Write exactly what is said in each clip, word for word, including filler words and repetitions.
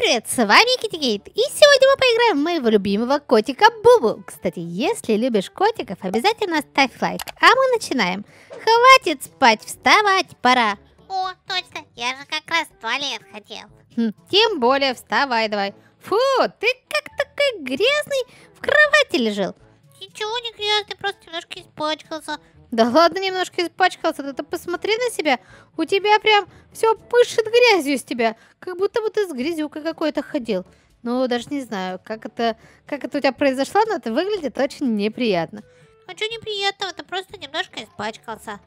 привет, с вами Китикейт, и сегодня мы поиграем в моего любимого котика Бубу. Кстати, если любишь котиков, обязательно ставь лайк, а мы начинаем. Хватит спать, вставать пора. О, точно, я же как раз в туалет хотел. Хм, тем более вставай давай. Фу, ты как такой грязный в кровати лежал. Ничего не грязный, просто немножко испачкался. Да ладно, немножко испачкался, ты, ты посмотри на себя. У тебя прям все пышет грязью с тебя. Как будто бы ты с грязюкой какой-то ходил. Ну, даже не знаю, как это, как это у тебя произошло, но это выглядит очень неприятно. А что неприятного, ты просто немножко испачкался.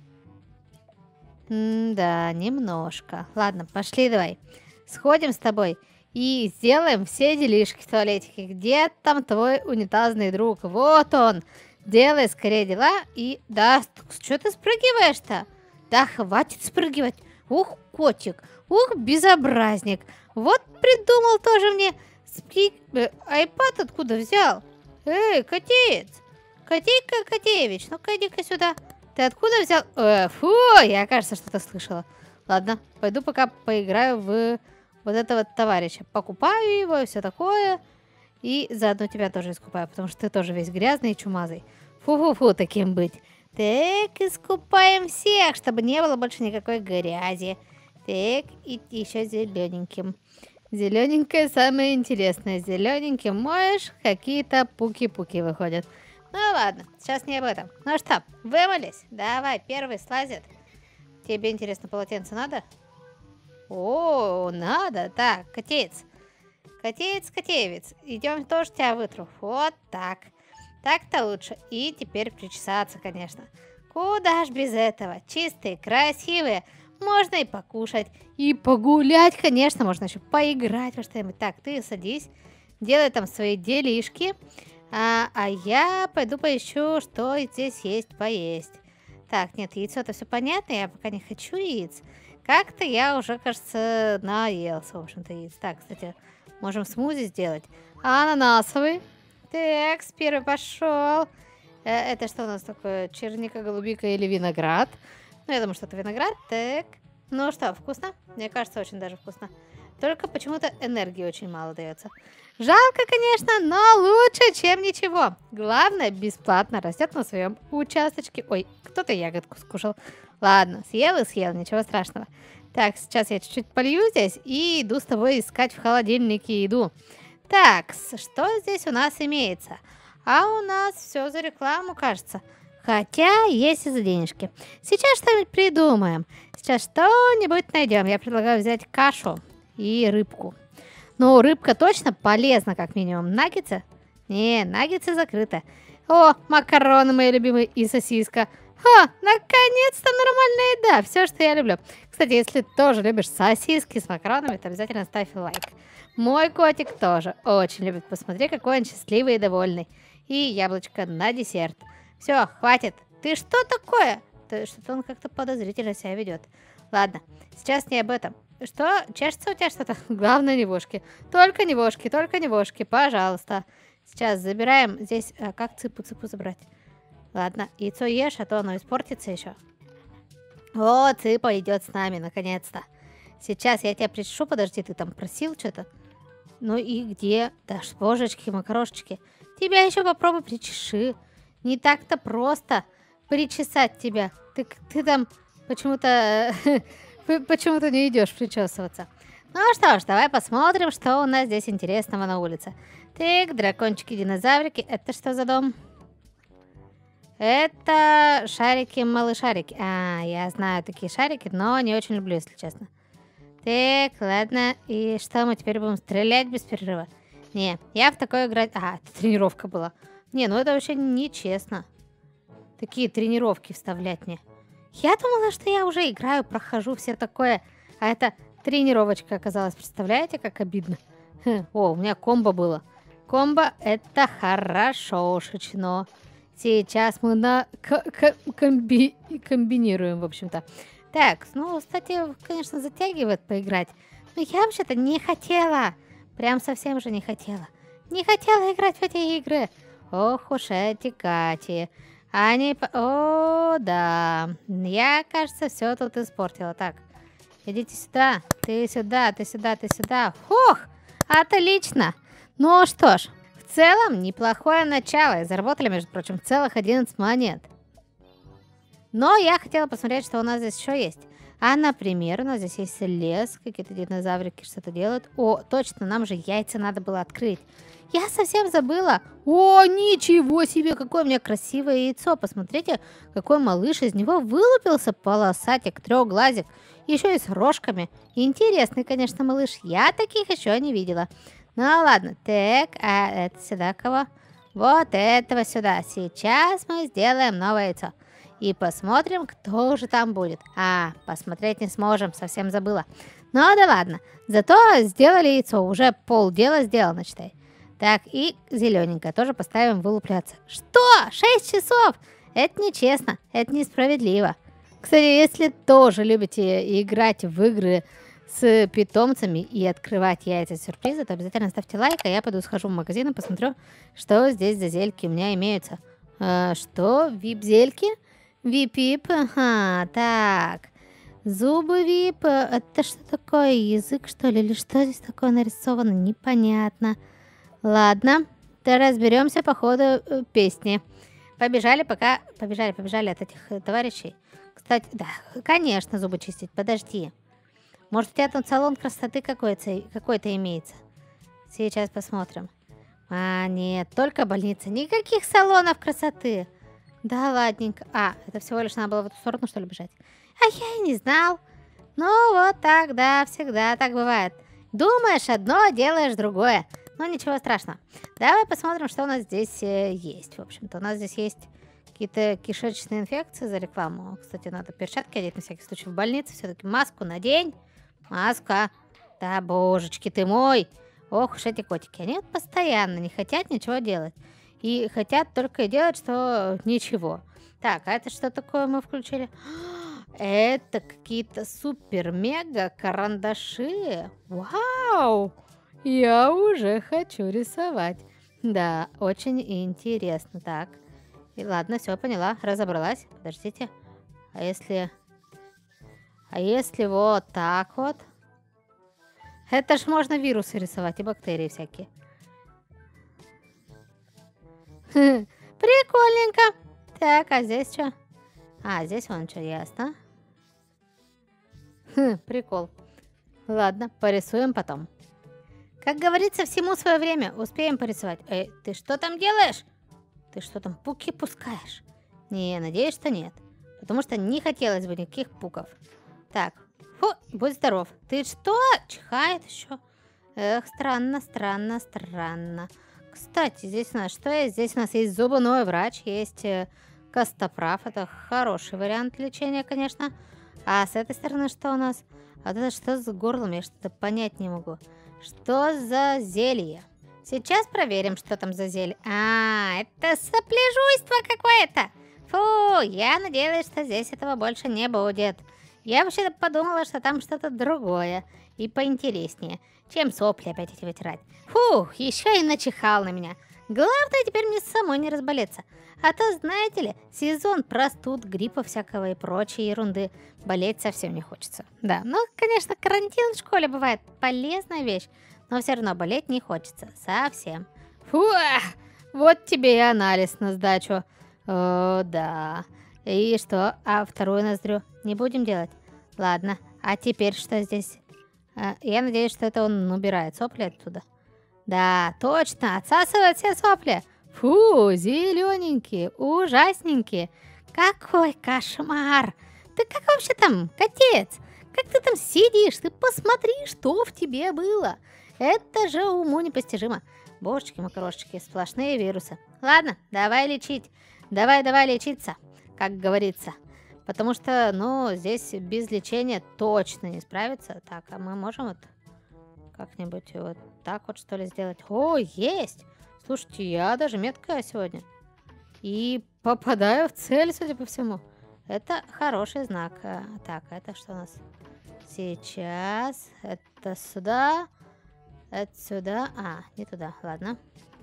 М-да, немножко. Ладно, пошли давай. Сходим с тобой и сделаем все делишки в туалетике. Где там твой унитазный друг? Вот он. Делай скорее дела и... Да, что ты спрыгиваешь-то? Да, хватит спрыгивать. Ух, котик. Ух, безобразник. Вот придумал тоже мне... Спи... Э, айпад откуда взял? Эй, котеец. Котейка Котеевич, ну-ка иди-ка сюда. Ты откуда взял? Э, фу, я, кажется, что-то слышала. Ладно, пойду пока поиграю в вот этого товарища. Покупаю его и все такое. И заодно тебя тоже искупаю, потому что ты тоже весь грязный и чумазый. Фу-фу-фу, таким быть. Так, искупаем всех, чтобы не было больше никакой грязи. Так, и еще зелененьким. Зелененькое самое интересное. Зелененьким моешь, какие-то пуки-пуки выходят. Ну ладно, сейчас не об этом. Ну что, вымылись? Давай, первый слазит. Тебе, интересно, полотенце надо? О, надо. Так, котеец. Котеец, котеевец. Идем, тоже тебя вытру. Вот так. Так-то лучше. И теперь причесаться, конечно. Куда ж без этого? Чистые, красивые. Можно и покушать. И погулять, конечно. Можно еще поиграть во что-нибудь. Так, ты садись. Делай там свои делишки. А, а я пойду поищу, что здесь есть поесть. Так, нет, яйцо-то все понятно. Я пока не хочу яиц. Как-то я уже, кажется, наелся, в общем-то, яиц. Так, кстати... Можем смузи сделать. Ананасовый. Так, первый пошел. Э, это что у нас такое? Черника, голубика или виноград? Ну, я думаю, что это виноград. Так. Ну что, вкусно? Мне кажется, очень даже вкусно. Только почему-то энергии очень мало дается. Жалко, конечно, но лучше, чем ничего. Главное, бесплатно растет на своем участочке. Ой, кто-то ягодку скушал. Ладно, съел и съел, ничего страшного. Так, сейчас я чуть-чуть полью здесь и иду с тобой искать в холодильнике еду. Так, что здесь у нас имеется? А у нас все за рекламу, кажется. Хотя есть и за денежки. Сейчас что-нибудь придумаем. Сейчас что-нибудь найдем. Я предлагаю взять кашу и рыбку. Ну, рыбка точно полезна, как минимум. Наггетсы? Не, наггетсы закрыты. О, макароны мои любимые и сосиска. Ха, наконец-то нормальная еда. Все, что я люблю. Кстати, если тоже любишь сосиски с макаронами, то обязательно ставь лайк. Мой котик тоже очень любит. Посмотри, какой он счастливый и довольный. И яблочко на десерт. Все, хватит. Ты что такое? Что-то он как-то подозрительно себя ведет. Ладно, сейчас не об этом. Что? Чешется у тебя что-то? Главное, не вошки. Только не вошки, только не вошки, пожалуйста. Сейчас забираем здесь... А, как цыпу-цыпу забрать? Ладно, яйцо ешь, а то оно испортится еще. О, цыпа идет с нами, наконец-то. Сейчас я тебя причешу, подожди, ты там просил что-то? Ну и где? Да, божечки, макарошечки. Тебя еще попробуй причеши. Не так-то просто причесать тебя. Ты, ты там почему-то почему-то не идешь причесываться. Ну что ж, давай посмотрим, что у нас здесь интересного на улице. Так, дракончики-динозаврики. Это что за дом? Это шарики-малышарики. А, я знаю такие шарики, но не очень люблю, если честно. Так, ладно. И что, мы теперь будем стрелять без перерыва? Не, я в такое играть... А, это тренировка была. Не, ну это вообще нечестно. Такие тренировки вставлять мне. Я думала, что я уже играю, прохожу все такое. А это тренировочка оказалась. Представляете, как обидно? Хм, о, у меня комбо было. Комбо это хорошошечно. Сейчас мы на комби комбинируем, в общем-то. Так, ну, кстати, конечно, затягивает поиграть. Но я вообще-то не хотела. Прям совсем же не хотела. Не хотела играть в эти игры. Ох уж эти Кати. Они... О, да. Я, кажется, все тут испортила. Так, идите сюда. Ты сюда, ты сюда, ты сюда. Фух! Отлично. Ну что ж, в целом неплохое начало. И заработали, между прочим, целых одиннадцать монет. Но я хотела посмотреть, что у нас здесь еще есть. А, например, у нас здесь есть лес, какие-то динозаврики что-то делают. О, точно, нам же яйца надо было открыть. Я совсем забыла. О, ничего себе, какое у меня красивое яйцо. Посмотрите, какой малыш из него вылупился, полосатик, трехглазик. Еще и с рожками. Интересный, конечно, малыш. Я таких еще не видела. Ну ладно, так, а это сюда кого? Вот этого сюда. Сейчас мы сделаем новое яйцо. И посмотрим, кто же там будет. А, посмотреть не сможем, совсем забыла. Ну да ладно. Зато сделали яйцо. Уже полдела сделано, считай. Так, и зелененькое тоже поставим вылупляться. Что? шесть часов? Это нечестно. Это несправедливо. Кстати, если тоже любите играть в игры с питомцами и открывать яйца сюрприза, то обязательно ставьте лайк, а я пойду схожу в магазин и посмотрю, что здесь за зельки у меня имеются. А, что? Вип-зельки? Вип-вип, ага, так. Зубы вип, это что такое, язык что ли, или что здесь такое нарисовано, непонятно. Ладно, то разберемся по ходу э, песни. Побежали пока, побежали, побежали от этих э, товарищей. Кстати, да, конечно, зубы чистить, подожди. Может, у тебя тут салон красоты какой-то какой-то имеется? Сейчас посмотрим. А, нет, только больница, никаких салонов красоты. Да, ладненько. А, это всего лишь надо было в эту сторону, что ли, бежать? А я и не знал. Ну, вот так, да, всегда так бывает. Думаешь одно, делаешь другое. Ну, ничего страшного. Давай посмотрим, что у нас здесь э, есть. В общем-то, у нас здесь есть какие-то кишечные инфекции за рекламу. Кстати, надо перчатки одеть на всякий случай в больнице. Все-таки маску надень. Маска. Да, божечки ты мой. Ох уж эти котики. Они вот постоянно не хотят ничего делать. И хотят только делать, что ничего. Так, а это что такое мы включили? Это какие-то супер-мега карандаши. Вау! Я уже хочу рисовать. Да, очень интересно. Так, и ладно, все, поняла, разобралась. Подождите. А если... А если вот так вот? Это ж можно вирусы рисовать и бактерии всякие. Прикольненько. Так, а здесь что? А, здесь вон что, ясно. Хм, прикол. Ладно, порисуем потом. Как говорится, всему свое время. Успеем порисовать. Эй, ты что там делаешь? Ты что там, пуки пускаешь? Не, надеюсь, что нет. Потому что не хотелось бы никаких пуков. Так, фу, будь здоров. Ты что? Чихает еще. Эх, странно, странно, странно. Кстати, здесь у нас что есть? Здесь у нас есть зубной врач, есть э, костоправ. Это хороший вариант лечения, конечно. А с этой стороны что у нас? А вот это что за горлом? Я что-то понять не могу. Что за зелье? Сейчас проверим, что там за зелье. А, это сопляжуйство какое-то. Фу, я надеялась, что здесь этого больше не будет. Я вообще-то подумала, что там что-то другое и поинтереснее, чем сопли опять эти вытирать. Фух, еще и начихал на меня. Главное теперь мне самой не разболеться. А то, знаете ли, сезон простуд, гриппа всякого и прочей ерунды. Болеть совсем не хочется. Да, ну, конечно, карантин в школе бывает полезная вещь, но все равно болеть не хочется. Совсем. Фу, вот тебе и анализ на сдачу. О, да. И что? А вторую ноздрю не будем делать? Ладно. А теперь что здесь? А, я надеюсь, что это он убирает сопли оттуда. Да, точно, отсасывает все сопли. Фу, зелененькие, ужасненькие. Какой кошмар. Ты как вообще там, котец? Как ты там сидишь? Ты посмотри, что в тебе было. Это же уму непостижимо. Божечки-макарошечки, сплошные вирусы. Ладно, давай лечить. Давай, давай лечиться, как говорится. Потому что, ну, здесь без лечения точно не справиться. Так, а мы можем вот как-нибудь вот так вот, что ли, сделать? О, есть! Слушайте, я даже меткая сегодня. И попадаю в цель, судя по всему. Это хороший знак. Так, это что у нас? Сейчас. Это сюда. Это сюда. А, не туда. Ладно.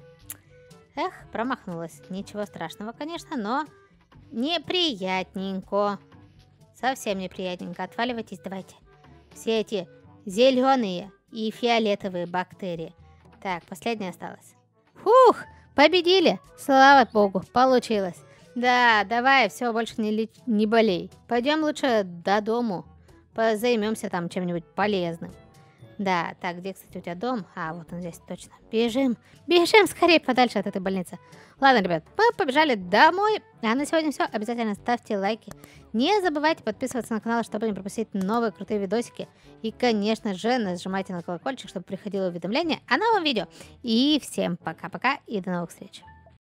Эх, промахнулась. Ничего страшного, конечно, но неприятненько. Совсем неприятненько. Отваливайтесь, давайте. Все эти зеленые и фиолетовые бактерии. Так, последняя осталась. Фух, победили! Слава богу, получилось. Да, давай, все, больше не, ли... не болей. Пойдем лучше до дому. Займемся там чем-нибудь полезным. Да, так, где, кстати, у тебя дом? А, вот он здесь, точно. Бежим, бежим скорее подальше от этой больницы. Ладно, ребят, мы побежали домой. А на сегодня все. Обязательно ставьте лайки. Не забывайте подписываться на канал, чтобы не пропустить новые крутые видосики. И, конечно же, нажимайте на колокольчик, чтобы приходило уведомление о новом видео. И всем пока-пока и до новых встреч.